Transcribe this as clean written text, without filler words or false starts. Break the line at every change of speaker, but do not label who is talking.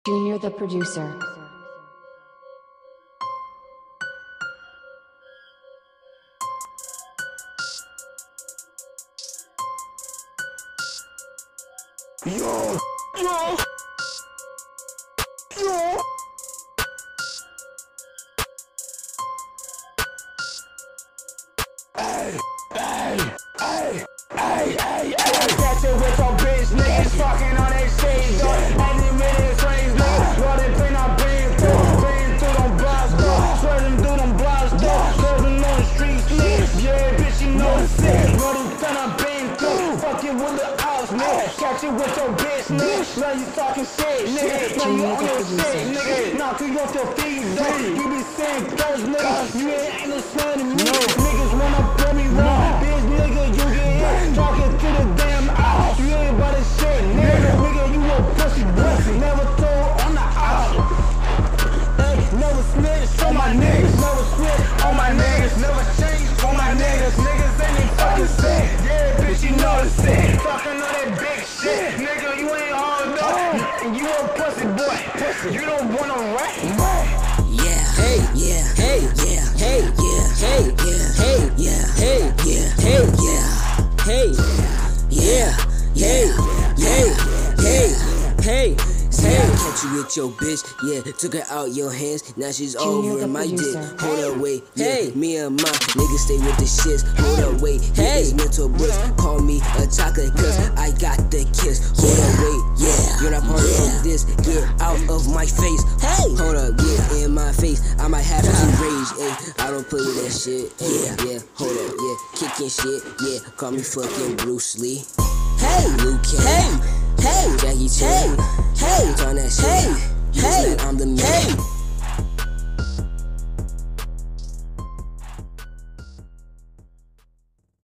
Junior the producer.
Yo, yo, yo. Hey, hey, hey, hey, hey, hey. Catch it with your bitch, niggas fucking on they shit, though. Any minute, strange, niggas. What they been on been through them blocks, though. Swerving through them blocks, though. Swerving on the streets, niggas. Yeah, bitch, you know the shit. What them done I been through. Fucking with the house, nigga. Catch it with your bitch, nigga. Now you talking shit, nigga. Now you on your shit, nigga. Knock you off your feet, though. You be saying close, nigga. You ain't no son of me. Niggas wanna play me wrong. Bitch, nigga, you get hit. Talking to the damn house. You ain't about to shit, nigga. Nigga, you a pussy, pussy. Never told on the house. Hey, never snitch on my niggas. Never switch on my niggas. Never change on my niggas. Niggas ain't even fucking sick. Yeah, bitch, you know the shit. Talking on that big shit. Nigga, you ain't hard enough. And you a pussy boy. Pussy. You don't wanna rap.
Yeah, hey, yeah, hey, yeah, hey, yeah, hey, yeah, hey, yeah, hey, yeah, hey, yeah, hey, yeah, hey, catch you with your bitch, yeah, took her out your hands, now she's
Junior
over
the
my dick.
producer.
Hold up, wait, hey, me and my niggas stay with the shits. Hold up, wait, hey, it's mental bricks. Call me a chocolate, cause I got the kiss. Hold up, wait, yeah, you're not part of this. Get out of my face. Hey, hold up, get in my face. I might have to rage, I don't play with that shit. Yeah, hold up, yeah, kicking shit. Yeah, call me fucking Bruce Lee. Hey, Luke Cage. Hey, Jackie Chan. Hey, on that shit.